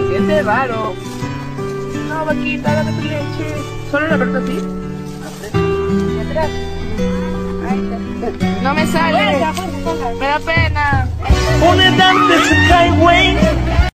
siente raro. No, vaquita, dame tu leche. ¿Solo la verdad así? ¿Y atrás? Ahí está. No me sale. Me da pena. On est dans the skyway.